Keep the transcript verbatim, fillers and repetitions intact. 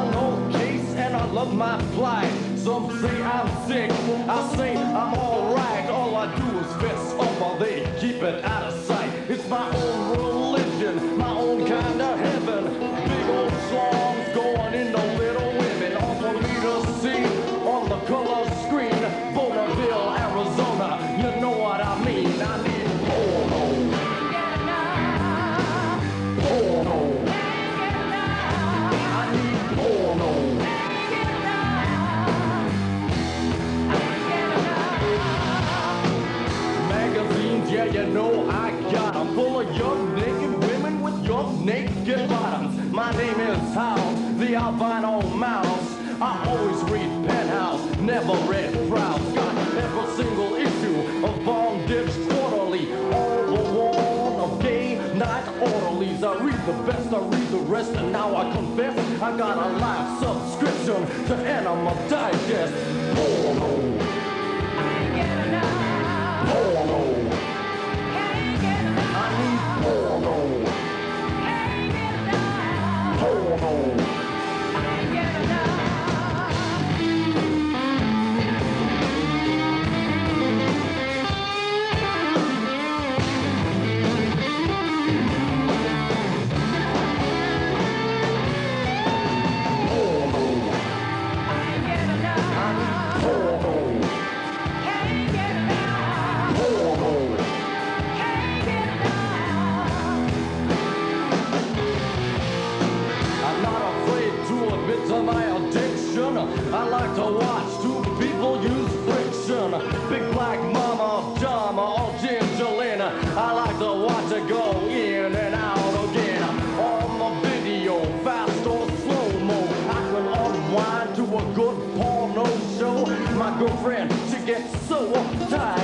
got no case and I love my plight. Some say I'm sick, I say I'm alright. All I do is fess up while they keep it out of sight. It's my own religion, my own kind of heaven. Big old songs going into Little Women, all for me to see on the color screen. Bonneville, Arizona, you know what I mean. I need porno. Porno. I need porno. Magazines, yeah, you know I got 'em, full of young naked women with young naked bottoms. My name is House, the albino mouse. I always read Penthouse, never read Proud. Got every single issue of Bondage Quarterly, all the one of Gay Night Orderlies. I read the best, I read the rest, and now I confess I got a live subscription to Animal Digest. Porno. Porno. I need porno. Porno. I like to watch two people use friction. Big Black Mama, Jama, or Gingerlina. I like to watch it go in and out again. On the video, fast or slow-mo. I can unwind to a good porno show. My girlfriend, she gets so uptight.